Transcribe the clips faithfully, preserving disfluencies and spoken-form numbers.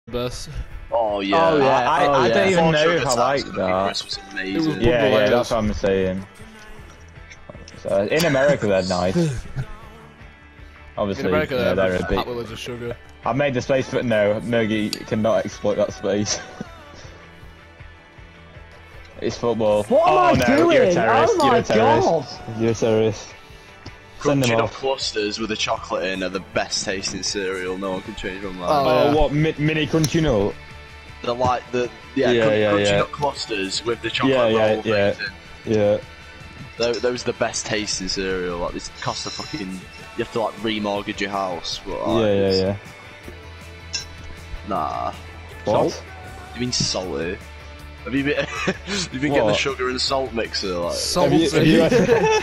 best. Oh yeah. Oh yeah. I, oh, I yeah. don't even know if I Fortune like Attacks that. was amazing. Yeah, yeah, layers. that's what I'm saying. So, in America, they're nice. Obviously, In America, yeah, they're a hot bit. with of sugar. I've made the space, but no, Murgy cannot exploit that space. It's football. What am oh I no, doing? you're a terrorist. Oh my you're a terrorist. God. You're a terrorist. Send them Crunching up off. clusters with the chocolate in are the best tasting cereal. No one can change my mind. Oh, Oh, yeah. what mi mini crunchy nut? They're like the yeah, Yeah, crun yeah, crunchy yeah. nut clusters with the chocolate Yeah, yeah, roll yeah. things in. Yeah. Those, those are the best tasting cereal. Like this cost a fucking. You have to like remortgage your house. But, like, Yeah, yeah, it's- yeah. Nah. What? You mean salty? Have you been? You've been getting the What? sugar and salt mixer like. Have you, have you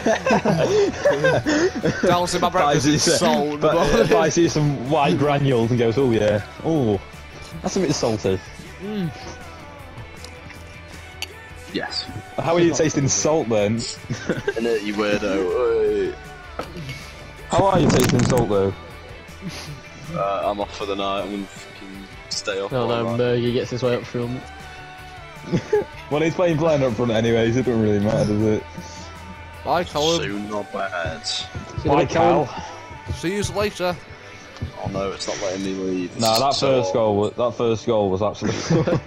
Dousing my breakfast in salt. But if I see some white granules and goes, oh yeah, oh, that's a bit salty. Mm. Yes. How are you tasting salt then? And it, you weirdo. How are you tasting salt though? Uh, I'm off for the night. I'm gonna fucking stay off. No, all no, night. Murgy gets his way up front. Well, he's playing blind up front anyways, it doesn't really matter, does it? Bye, Colin. Soon not bad. Bye, Cal. See you later. Oh no, it's not letting me leave. Nah, that So- first goal was that first goal was absolutely.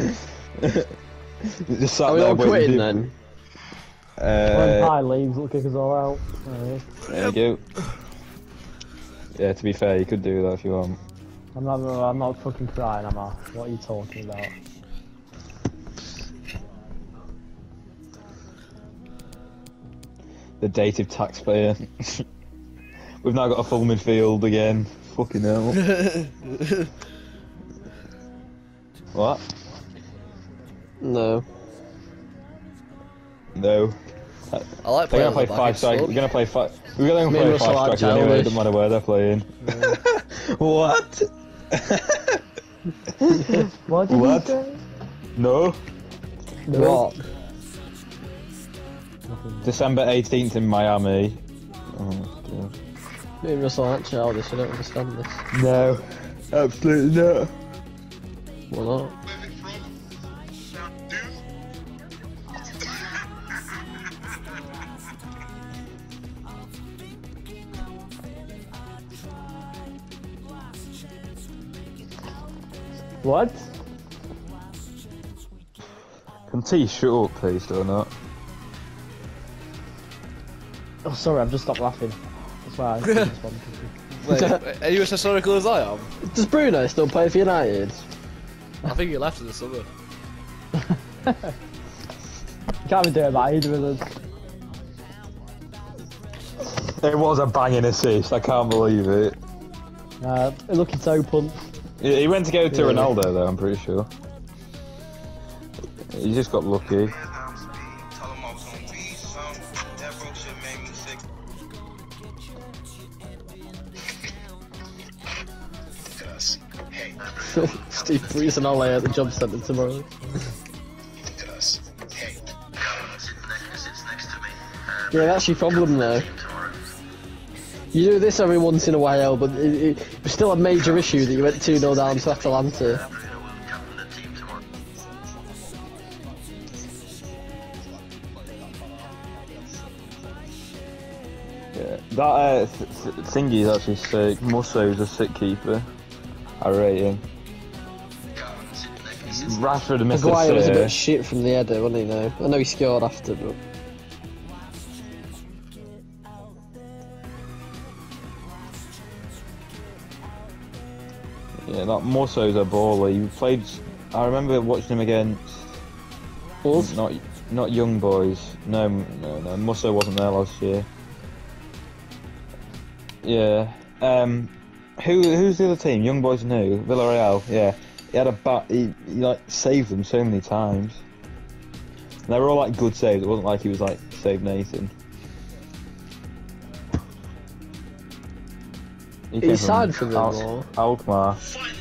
Just sat Are we there all waiting quitting for- then? When Uh, Pie leaves, it'll kick us all out. Alright. there you go. Yeah, to be fair, you could do that if you want. I'm not, I'm not fucking crying, am I? What are you talking about? The dative taxpayer. We've now got a full midfield again. Fucking hell. What? No. No. I like They're playing gonna play on the five back strikers. We're gonna play five. We're gonna Me play and five Russell are strikers anyway. childish. Doesn't matter where they're playing. What? What did What? you say? No. What? December eighteenth in Miami. Oh god. Me and Russell aren't childish, I don't understand this. No. Absolutely not. Why not? What? Can T shut up, please, or not? Oh, sorry, I've just stopped laughing. That's why I couldn't respond to you. Wait, are you as historical as I am? Does Bruno still play for United? I think he left in the summer. Can't be doing that either of us. It was a banging assist. I can't believe it. Uh, looking so pumped. He he went to go to Yeah. Ronaldo though. I'm pretty sure. He just got lucky. Steve Bruce and Ole at the job centre tomorrow. Yeah, that's your problem though. You do this every once in a while, but it, it, it's still a major issue that you went two nil down to Atalanta. Yeah. That uh, th th thingy is actually sick. Musso's a sick keeper. I rate him. Rashford missed Maguire was a bit a of shit from the header, wasn't he? Though I know he scored after, but Yeah, that Musso's a baller. He played. I remember watching him against. Wolves. Not not young boys. No, no, no. Musso wasn't there last year. Yeah. Um. Who who's the other team? Young boys and who? Villarreal. Yeah. He had a bat. He, he like saved them so many times. And they were all like good saves. It wasn't like he was like saved Nathan. He He signed for them, Al or? Alkmaar.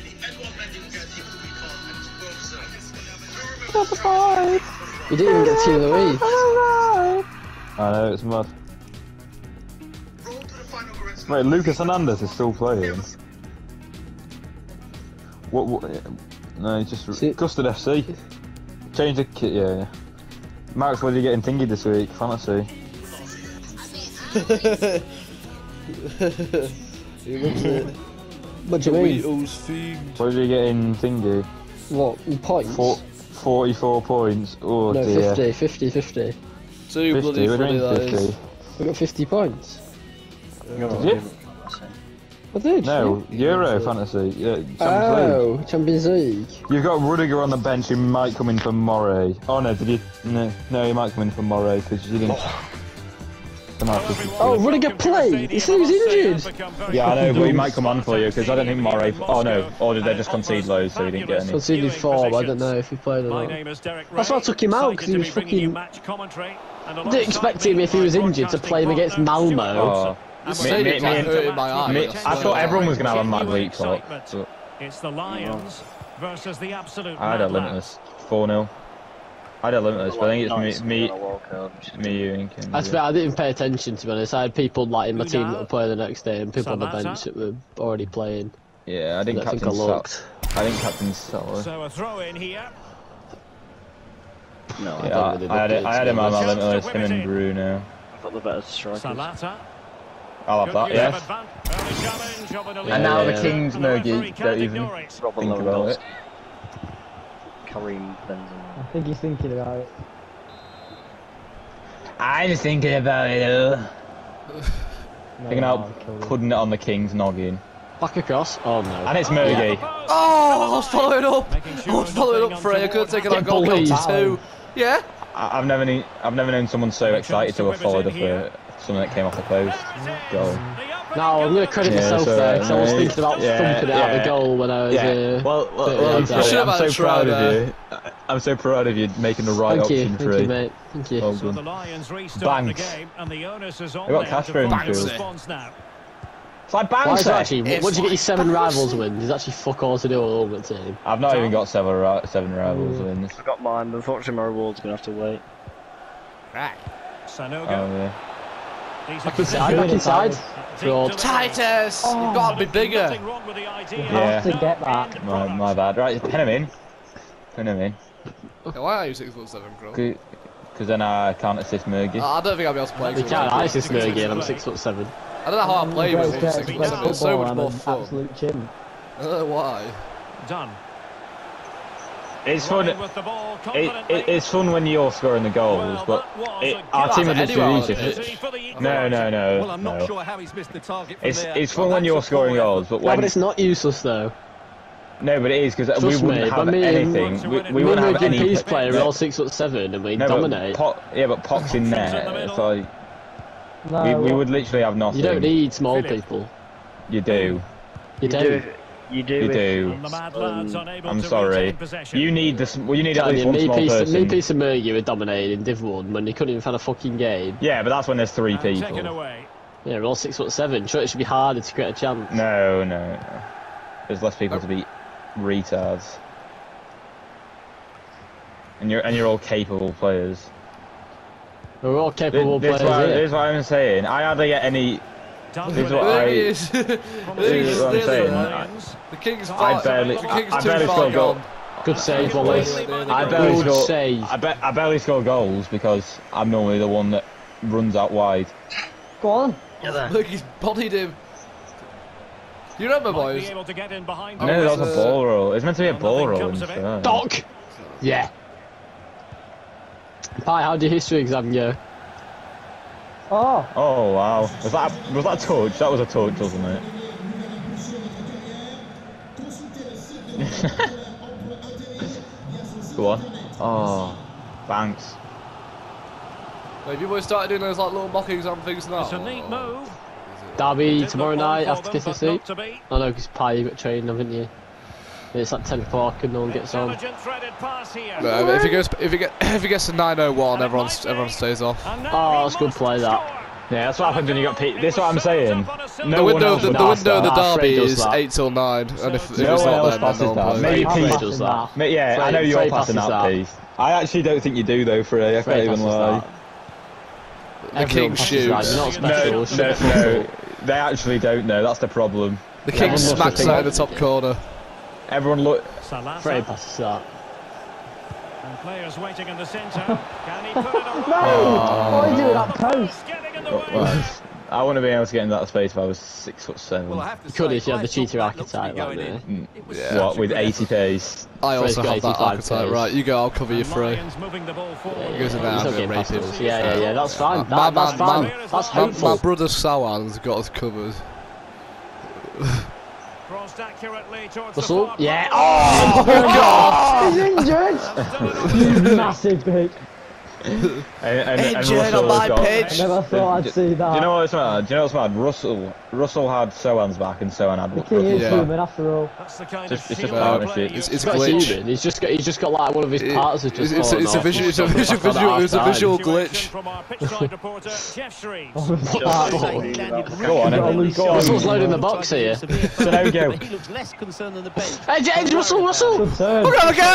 He didn't even get team of the week. I know, it's mad. Wait, Lucas Hernandez is still playing. What? what no, just See- Custard F C. Change the kit. Yeah. yeah. Max, what are you getting thingy this week? Fantasy. He loves it. What do you mean? Doritos fiend. What are you getting thingy? What, points? Four, forty-four points. Oh no, dear. fifty, fifty, fifty. Too fifty, bloody we're funny doing that is. fifty. We got fifty points. Did you? I did. No, Euro Yeah. fantasy. Yeah, Champions League. Oh, Champions League. You've got Rudiger on the bench who might come in for Moray. Oh no, did you? No, no, he might come in for Moray because you didn't. Oh, Rudiger played. He said he was injured. Yeah, I know, but he might come on for you because I don't think Moray. Oh no, or did they just concede loads so he didn't get any? Conceded four, but I don't know if he played or not. That's why I took him out because he was fucking. Didn't expect him if he was injured to play him against Malmo. Oh. This Me- stadium's me- like me- hurting my eye. Me, That's I so thought bad. everyone was going to have a mad week, so It's the Lions versus the absolute I had a limitless four nil. I had a limitless, but I think it's me, me, me, you, and King. That's fair, I didn't pay attention to be honest. I had people like in my team that were playing the next day and people on the Samata. bench that were already playing. Yeah, I I didn't don't think I captain Sal. looked. I didn't captain Salah. So a throw in here. No, I Yeah, don't really I, I had look it. I had him on my Chance to limitless. whip Him it and in. Bruno. I've got the better strikers. Salata. I'll have that. Good Yes. use of advan- early challenge of an elite And now the player, Kings and the Murgy referee don't can't even ignore it. Robin think about it. Kareem Benzema. I think he's thinking about it. I'm thinking about it. though. No, Thinking no, about I'll kill him. putting it on the King's noggin. Back across? Oh no. And it's Murgy. Oh, I was following up. Making I sure was following up, nothing Frey. I could have taken that Get goal count bullied. to two. Yeah. I- I've never, need, I've never known someone so excited to have followed up a, something that came off the post. Goal. No, I'm going to credit Yeah, myself so, there because I was mate, thinking about yeah, thumping it out yeah. the goal when I was. Yeah. Uh, Well, well, thirty well I'm, yards sorry, out. should have I'm had so a try proud there. of you. I'm so proud of you making the right Thank you, option thank free. you, mate. Thank you. Well So the done. Lions restart Banks. the game, and the onus is on They got them Castro to in find midfield. a response now. It's like Why is Banks. that actually? It's Once you get your like seven Banks. rivals wins, there's actually fuck all to do with the ultimate team. I've not even got seven, ri- seven rivals wins. I got mine, but unfortunately my reward's going to have to wait. Right. Sanogo. Oh yeah. These Back are inside, back inside. Fraud. Titus, you've got to be bigger. Nothing wrong with the idea. You Yeah. have to get that. My, my bad. Right, pen him in. Pen him in. Why are you six foot seven, Crow? Because then I can't assist Murgy. I don't think I'll be able to play. You can't ice this Murgy and I'm six foot seven. I don't know how I play Great, with great, six great foot seven. It's so football much and more an fun. absolute chimp. I don't know why. Done. It's fun. Running with the ball It, confidently. it, it's fun when you're scoring the goals, Well, but that was it, a our good team would effort literally anyway, reach wasn't it. it? opportunity for the No, no, no. Well, I'm not no. sure how he's missed the target from It's there. it's but fun when that's you're a scoring poor goals, but No, when but it's not useless though. no, but it is because we Trust wouldn't me, have but me and- anything. We, we Me and wouldn't have Murgy and any. Peace player, we're no, all six foot seven and we no, dominate. But Po- yeah, but Pock's in there. It's like No, we, we what- would literally have nothing. You don't need small Philip. people. You do. You do. do. if- You do. You if- do. And the mad lads unable I'm to sorry. retain possession. You need this. Well, you need at least Tanya, one me, small Peace, me, person. Peace and Murgy were dominating in Div one when they couldn't even find a fucking game. Yeah, but that's when there's three And taken people. away. Yeah, we're all six foot seven. Sure, it should be harder to create a chance. No, no, no. There's less people to beat retards. And you're and you're all capable players. We're all capable This, this, players what, here. this is what I'm saying. I hardly get any. Done This with is what it. I- There he is. From There he this is, is what I'm nearly saying. there. Lions. The King's I far. barely, The King's I too barely far score gone. goals. Good save, Wallace. I barely Good score. save. I, bet I barely score goals because I'm normally the one that runs out wide. Go on. Look, he's bodied him. You remember, Might be boys? able to get in behind Oh, no, it's, that was a uh, ball roll. It's meant to be a well, ball nothing roll comes of it. instead. Doc! Yeah. Pi, how'd your history exam go? Oh, Oh wow, was that a, was that a touch? That was a touch, wasn't it? Go on. Oh, thanks. Have you boys started doing those like little mock exam things now? It's a neat move. Derby Did tomorrow look one night for after them, Kiss but Seat. not to be. I know, because Pi, you got training, haven't you? It's like ten o'clock and no one gets on. Intelligent threaded pass here. No, but if it goes, if it get, if it gets to nine oh one, And it everyone, might be. everyone stays off. And now Oh, he that's good must play, that. score. Yeah, that's what happens when you got Pete. This is what I'm saying. The No one window, else the, would the pass window of the that. Ah, Fred derby does is that. eight till nine, and if, if No it's one not else then, then passes no one that. plays. Maybe I'll Pete pass does that. that. Mate, yeah, Frey- I know you're Frey passing passes that, that. Pete. I actually don't think you do though, Frey. I can't Fred even passes lie. that. The Everyone king passes shoots. that. You're not No, special. no, no. They actually don't know. That's the problem. The king Everyone must smacks think- that in the top corner. Everyone look. Salata. Frey passes that. And players waiting in the centre. Can he put it away? No! What are you doing that post? Getting in the Well, way. well, I wouldn't have been able to get into that space if I was six foot seven. Well, I have to You could say, if you had the I thought cheater that looked to be archetype, going like in. me. It was Yeah. such What a with good eighty effort. pace? I also Frey's got have that eighty-five archetype, pace. right? You go, I'll cover you And free. Lions moving the ball forward. Yeah, Goes in there, he's I'm not gonna getting rape past him. us. Yeah, yeah, yeah, that's fine. My That, that's man- fine. my- That's My, my hopeful. brother Sawan's got us covered. Crossed accurately towards Russell? the far Yeah. post. Oh, God! He's injured! You massive pig. And, and, and Injured Russell on my has got, pitch. I never thought I'd see that. Do you know what's mad? Do you know what's mad? Russell, Russell had Sohan's back, and Sohan had The king is Yeah. human after all. That's the kind Just- of it's just field partnership. play It's- you it's He's got glitch. human. He's just got. He's just got like one of his It- parts has just it's, it's, fallen it's a off. visual, it's a Something visual, like that visual, it's a half-time. visual situation glitch. from our pitchside reporter, Jeff Shreves. Go on, Go on, Evan. Go on. Russell's loading the box here. So now we go. He looks less concerned than the bench. Hey, James, Russell, Russell! Good turn. Gotta go!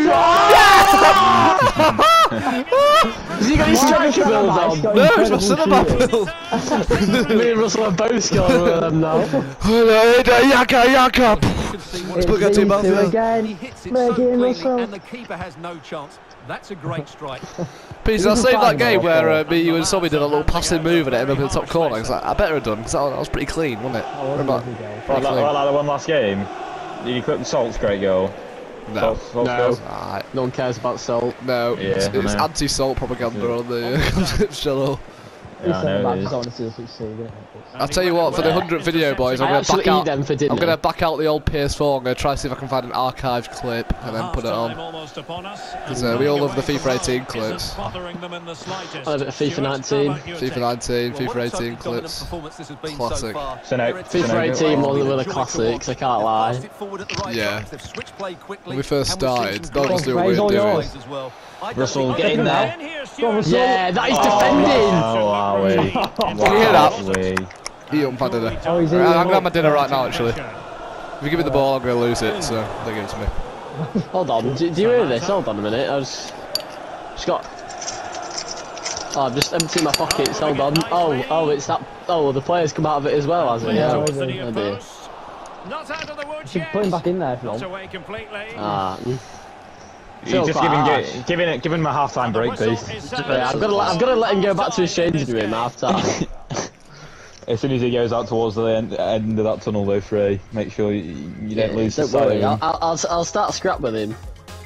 Has he got his striker build on? Got No, it's my incredible cinema shooting. build. Me and Russell are both scoring one of them now. Yaka, yaka. It's Look at these him two out there. He again. hits it Make so it cleanly, Russell. and the keeper has no chance. That's a great strike. Peter, I He's saved that fine, game though. where uh, me, you and Sobby did a little passing move and it ended up in the top corner. I was like, I better have done because that, that was pretty clean, wasn't it? Oh, what a Remember? lovely goal. Well, Pretty like, clean. well, like the one last game. Did you clip the Salt's great goal? No, Salt, Salt's No. goal? Alright, No one cares about Salt. no, Yeah, it's, I it's know. anti-salt propaganda on the channel. Yeah, I know it is. Just want to see us succeed, isn't it? I'll tell you what, for the hundredth video, boys, I'm I gonna actually back out. eat them for dinner. I'm gonna back out the old P S four. I'm gonna try to see if I can find an archived clip and then put it Half-time on. almost upon us, and 'Cause, uh, we all love the running FIFA away eighteen from home clips. isn't bothering them in the slightest. I did a FIFA Stuart, nineteen. how about your FIFA take? nineteen, Well, what FIFA a eighteen totally dominant clips. performance this has been Classic. so far. So now- They're a so team now- FIFA eighteen, that's one of been the a joy to classics, I watch. can't They've lie. passed it forward at the right Yeah. times, they've switched play quickly, When we first and we've seen started, some don't great just do what Praise we're all doing. yours. as well. I don't Russell, think get in they've there. In here, Go on, Stuart. Russell. Yeah, that is Oh, defending! wow, wow, we. Did you hear that? Wow, Eat up my dinner. Oh, he's Right, eating I'm gonna up. have my dinner right now, actually. If you give me the ball, I'm gonna lose it, so they give it to me. Hold on, do, do you hear this? Hold on a minute, I was... Just got... Oh, I've just emptied my pockets, hold on. Oh, oh, it's that... Oh, the player's come out of it as well, has he? Yeah, Oh, we Towards the do. near oh dear. post. Not out of the woods You yet. should put him back in there if you Not want. away completely. Ah, mm. You're just quite giving, harsh. gi- giving it, giving him a half-time And the break, whistle please. is sounded. Yeah, I've got to, let- I've got to let him go back to his changing room half time. As soon as he goes out towards the end, end of that tunnel, though, Frey, make sure you, you don't lose Don't sight of worry, I'll, him. I'll, I'll, I'll start scrap with him.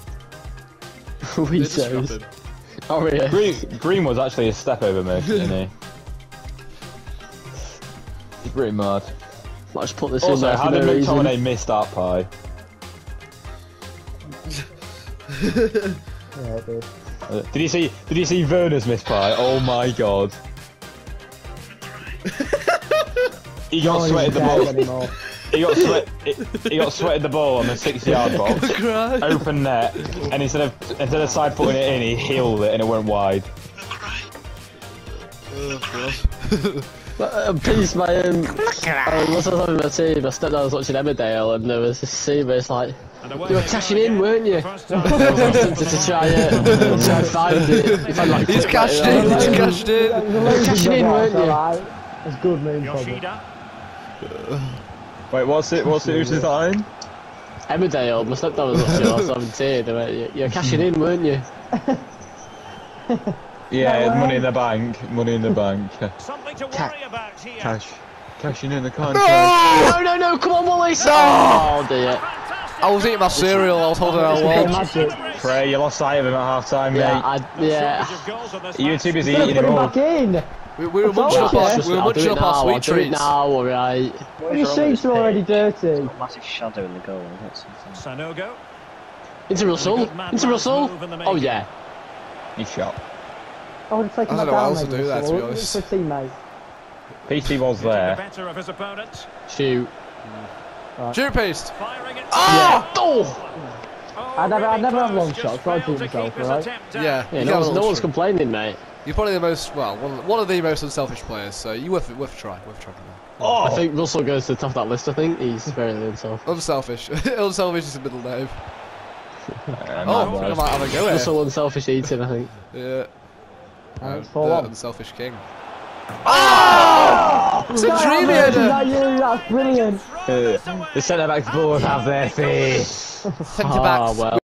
We chose. Oh, yeah. Green, Green was actually a step over me, isn't he? He's pretty mad. I'll just put this in Also, there how for did no reason. McTominay miss that pie? Yeah, it did. Uh, Did you see? Did you see Werner's miss pie? Oh my god! He got Oh, sweated he's the not ball. dead anymore. He got sweat. He, he got sweated the ball on the six-yard box, open net, and instead of instead of side putting it in, he heeled it and it went wide. But, uh, please, my um, uh, once I was having my team, I stepped down, I was watching Emmerdale, and there was this scene where it's like, And away you were they go cashing in, again. weren't you? First I time. was tempted to try it, to try and find it. If I like He's click cashed it, in, uh, he's cashed in. Cashing in, weren't you? Alright. It's good news, probably. Yoshida. Wait, what's it? What's it? Who's his line? Emmerdale, my stepdad was watching, I was seventeen, I went, "You- you're cashing in, weren't you? Yeah, No way. money in the bank. Money in the bank. Something to Ca- worry about here. Cash. Cashing in the contract. No, no, no, come on, Wallace! Oh, dear. Fantastic. I was eating my cereal, I was holding our Bit of watch. magic. Frey, you lost sight of him at half time, mate. Yeah, I, yeah. Shortage of goals on this You match. too busy Put eating him him up. back in! We, we were I told munching up you. our, Just- we were I'll do munching it up our now, sweet I'll do it treats. now, alright. Well, your sheets are already dirty. Massive shadow in the goal. That's something. Sanogo. Into Russell, Good man, into man, Russell. move in the Oh, making. yeah. He's shot. I would have taken I that don't know what down, else to maybe, do there, to be Russell. honest. For a teammate. P C was Getting the there. better of his opponent. Shoot. Shoot paste. Firing it. Ah! Oh! Oh, I'd never- really I'd never have close, long just shots, I'd failed do to myself, keep his alright? attempt down. Yeah, Yeah, you no got a one's, no little one's streak. complaining, mate. You're probably the most, well, one, one of the most unselfish players, so you worth it, worth a try, worth a try. I think Russell goes to the top of that list, I think. He's very unselfish. Unselfish. Unselfish is a middle name. Uh, Oh, no, I might have a go here. Russell unselfish eating, I think. Yeah. And it's Uh, four the one. unselfish king. Oh! It's a Guy dreamy Havertz, is header. that you? That's brilliant. Uh, the centre backs both have their face. Centre backs. Ah, well.